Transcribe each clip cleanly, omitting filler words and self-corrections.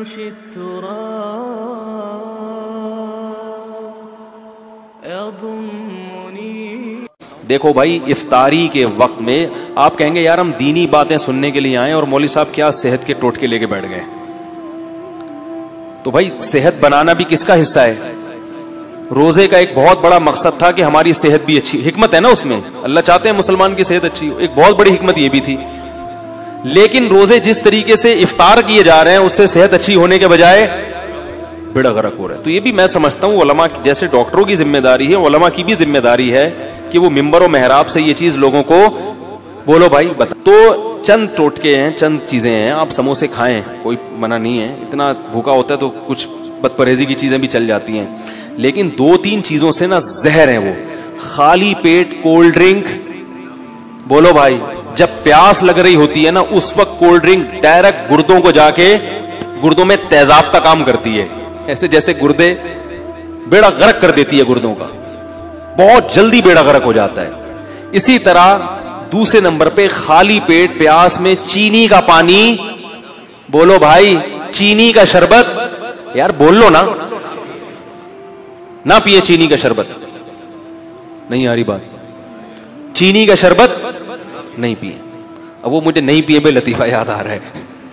فرش التراب يضمني. دیکھو بھائی افطاری کے وقت میں آپ کہیں گے یار ہم دینی باتیں سننے کے لیے آئے اور مولوی صاحب کیا صحت کے ٹوٹکے لے کے بیٹھ گئے. تو بھائی صحت بنانا بھی کس کا حصہ ہے؟ روزے کا ایک بہت بڑا مقصد تھا کہ ہماری صحت بھی اچھی، حکمت ہے نا اس میں، اللہ چاہتے ہیں مسلمان کی صحت اچھی ہو، ایک بہت بڑی حکمت یہ بھی تھی. لیکن روزے جس طریقے سے افطار کیے جا رہے ہیں اس سے صحت اچھی ہونے کے بجائے بیڑا غرق ہو رہا ہے. تو یہ بھی میں سمجھتا ہوں علماء جیسے ڈاکٹروں کی ذمہ داری ہے، علماء کی بھی ذمہ داری ہے کہ وہ ممبر و محراب سے یہ چیز لوگوں کو بولو بھائی بتا. تو چند ٹوٹکے ہیں، چند چیزیں ہیں. آپ سموسے کھائیں، کوئی منع نہیں ہے، اتنا بھوکا ہوتا ہے تو کچھ بد پرہیزی کی چیزیں بھی چل جاتی ہیں، لیکن 2-3 چیزوں سے نا زہر ہے وہ. خالی پیٹ کولڈ ڈرنک، بولو بھائی جب پیاس لگ رہی ہوتی ہے نا اس وقت کولڈ ڈرنک ڈائریکٹ گردوں کو جا کے گردوں میں تیزاب کا کام کرتی ہے، ایسے جیسے گردے بیڑا غرق کر دیتی ہے گردوں کا، بہت جلدی بیڑا غرق ہو جاتا ہے. اسی طرح دوسرے نمبر پہ خالی پیٹ پیاس میں چینی کا پانی، بولو بھائی چینی کا شربت، یار بول لو نا، نہ پیے چینی کا شربت. نہیں آ رہی بات؟ چینی کا شربت نہیں پیے. اب وہ مجھے نہیں پیے بے لطیفہ یاد آ رہا ہے،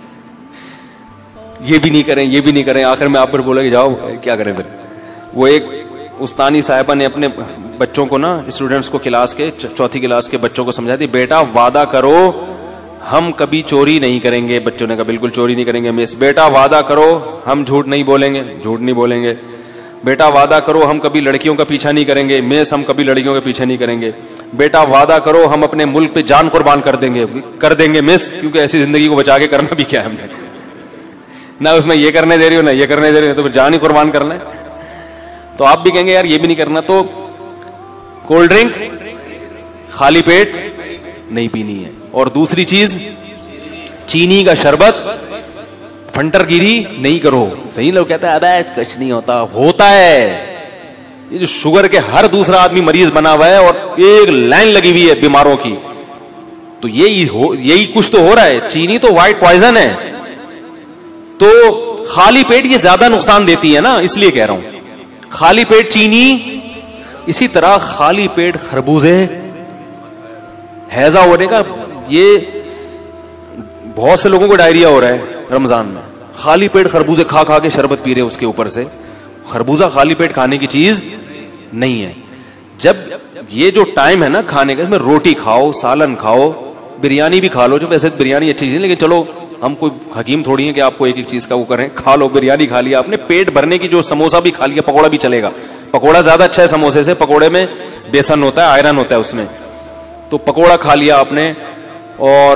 یہ بھی نہیں کریں، یہ بھی نہیں کریں، آخر میں آپ پر بولا کہ جاؤ کیا کریں پھر. وہ ایک استانی صاحبہ نے اپنے بچوں کو نا، اسٹوڈنٹس کو کلاس کے 4تھی کلاس کے بچوں کو سمجھا دی، بیٹا وعدہ کرو ہم کبھی چوری نہیں کریں گے. بچوں نے کہا بالکل چوری نہیں کریں گے مس. بیٹا وعدہ کرو ہم جھوٹ نہیں بولیں گے. جھوٹ نہیں بولیں گے. بیٹا وعدہ کرو ہم کبھی لڑکیوں کا پیچھا نہیں کریں گے. مس ہم کبھی لڑکیوں کا پیچھا نہیں کریں گے. بیٹا وعدہ کرو ہم اپنے ملک پہ جان قربان کر دیں گے. کر دیں گے مس، کیونکہ ایسی زندگی کو بچا کے کرنا بھی کیا ہے ہم نے، نہ اس میں یہ کرنے دے رہی ہو نہ یہ کرنے دے رہی ہو، تو پھر جان ہی قربان کرنا ہے. تو آپ بھی کہیں گے یار یہ بھی نہیں کرنا، تو کولڈ ڈرنک خالی پیٹ نہیں پینی ہے. اور دوسری چیز چینی کا شربت پھنٹر گیری نہیں کرو. صحیح لوگ کہتے ہیں ابے کچھ نہیں ہوتا، ہوتا ہے. یہ جو شوگر کے ہر دوسرا آدمی مریض بنا ہوا ہے اور ایک لائن لگی ہوئی ہے بیماروں کی، تو یہی کچھ تو ہو رہا ہے. چینی تو وائٹ پوائزن ہے، تو خالی پیٹ یہ زیادہ نقصان دیتی ہے نا، اس لیے کہہ رہا ہوں خالی پیٹ چینی. اسی طرح خالی پیٹ خربوزے، ہیضہ ہونے کا، یہ بہت سے لوگوں کو ڈائریا ہو رہا ہے رمضان میں، خالی پیٹ خربوزے کھا کھا کے شربت پی رہے اس کے اوپر سے. خربوزہ خالی پیٹ کھانے کی چیز نہیں ہے. جب یہ جو ٹائم ہے نا کھانے کا، اس میں روٹی کھاؤ، سالن کھاؤ، بریانی بھی کھا لو. جو ویسے بریانی اچھی چیز ہے لیکن چلو ہم کوئی حکیم تھوڑی ہیں کہ آپ کو ایک ایک چیز کا وہ کریں. کھا لو، بریانی کھا لیا آپ نے، پیٹ بھرنے کی، جو سموسہ بھی کھا لیا، پکوڑا بھی چلے گا. پکوڑا زیادہ اچھا ہے سموسے سے، پکوڑے میں بیسن ہوتا ہے، آئرن ہوتا ہے اس میں. تو پکوڑا کھا لیا آپ نے. اور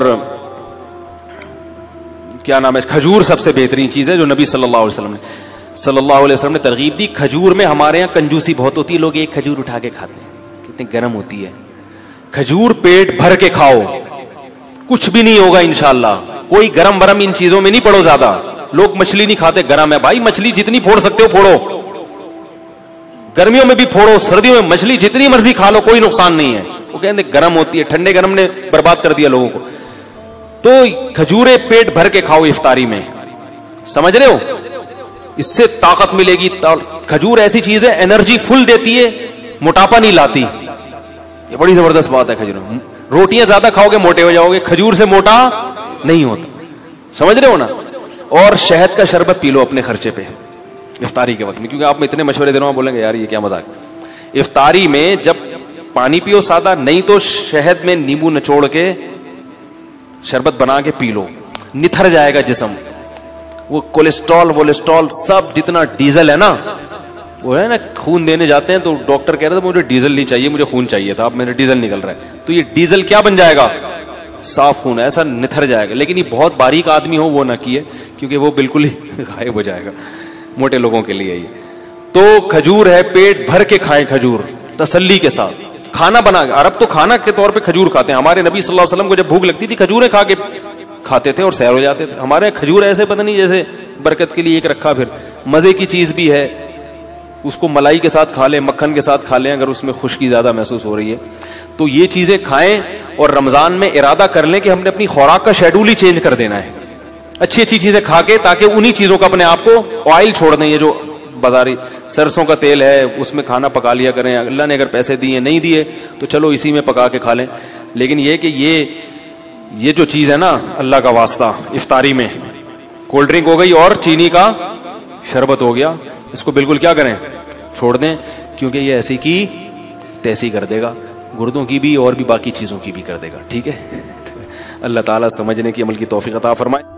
کیا نام ہے، کھجور سب سے بہترین چیز ہے جو نبی صلی اللہ علیہ وسلم نے ترغیب دی. کھجور میں ہمارے یہاں کنجوسی بہت ہوتی ہے، لوگ ایک کھجور اٹھا کے کھاتے ہیں، کتنی گرم ہوتی ہے. کھجور پیٹ بھر کے کھاؤ، کچھ بھی نہیں ہوگا انشاءاللہ. کوئی گرم برم ان چیزوں میں نہیں پڑو زیادہ. لوگ مچھلی نہیں کھاتے، گرم ہے بھائی، مچھلی جتنی پھوڑ سکتے ہو پھوڑو، گرمیوں میں بھی پھوڑو، سردیوں میں مچھلی جتنی مرضی کھا لو، کوئی نقصان نہیں ہے. وہ کہتے ہیں گرم ہوتی ہے، ٹھنڈے گرم نے برباد کر دیا لوگوں کو. تو کھجورے پیٹ بھر کے کھاؤ افطاری میں، سمجھ رہے ہو، اس سے طاقت ملے گی. کھجور ایسی چیز ہے انرجی فل دیتی ہے، موٹاپا نہیں لاتی. یہ بڑی زبردست بات ہے. کھجور، روٹیاں زیادہ کھاؤ گے موٹے ہو جاؤ گے، کھجور سے موٹا نہیں ہوتا. سمجھ رہے ہو نا. اور شہد کا شربت پی لو اپنے خرچے پہ افطاری کے وقت میں، کیونکہ آپ میں اتنے مشورے دے رہا ہوں، بولیں گے یار یہ کیا مذاق. افطاری میں جب پانی پیو سادہ، نہیں تو شہد میں نیمبو نچوڑ کے شربت بنا کے پی لو، نتھر جائے گا جسم. وہ کولیسٹرول سب جتنا ڈیزل ہے نا، وہ ہے نا، خون دینے جاتے ہیں تو ڈاکٹر کہہ رہا تھا مجھے ڈیزل نہیں چاہیے، مجھے خون چاہیے تھا، اب میرا ڈیزل نکل رہا ہے. تو یہ ڈیزل کیا بن جائے گا؟ صاف خون، ایسا نتھر جائے گا. لیکن یہ بہت باریک آدمی ہو وہ نہ کیے، کیونکہ وہ بالکل ہی غائب ہو جائے گا موٹے لوگوں کے لیے. یہ تو کھجور ہے، پیٹ بھر کے کھائیں کھجور تسلی کے ساتھ. کھانا بنا کے، عرب تو کھانا کے طور پہ کھجور کھاتے ہیں. ہمارے نبی صلی اللہ علیہ وسلم کو جب بھوک لگتی تھی کھجوریں کھا کے کھاتے تھے اور سیر ہو جاتے تھے. ہمارے کھجور ایسے پتہ نہیں جیسے برکت کے لیے ایک رکھا، پھر مزے کی چیز بھی ہے. اس کو ملائی کے ساتھ کھا لیں، مکھن کے ساتھ کھا لیں اگر اس میں خشکی زیادہ محسوس ہو رہی ہے. تو یہ چیزیں کھائیں اور رمضان میں ارادہ کر لیں کہ ہم نے اپنی خوراک کا شیڈول ہی چینج کر دینا ہے. اچھی اچھی چیزیں کھا کے, تاکہ انہی چیزوں کا اپنے آپ کو آئل چھوڑ دیں. یہ جو بازاری سرسوں کا تیل ہے اس میں کھانا پکا لیا کریں. اللہ نے اگر پیسے دیے نہیں دیے تو چلو اسی میں پکا کے کھا لیں. لیکن یہ کہ یہ جو چیز ہے نا, اللہ کا واسطہ, افطاری میں کولڈ ڈرنک ہو گئی اور چینی کا شربت ہو گیا, اس کو بالکل کیا کریں, چھوڑ دیں, کیونکہ یہ ایسی کی تیسی کر دے گا, گردوں کی بھی اور بھی باقی چیزوں کی بھی کر دے گا. ٹھیک ہے, اللہ تعالیٰ سمجھنے کی, عمل کی توفیق عطا فرمائے.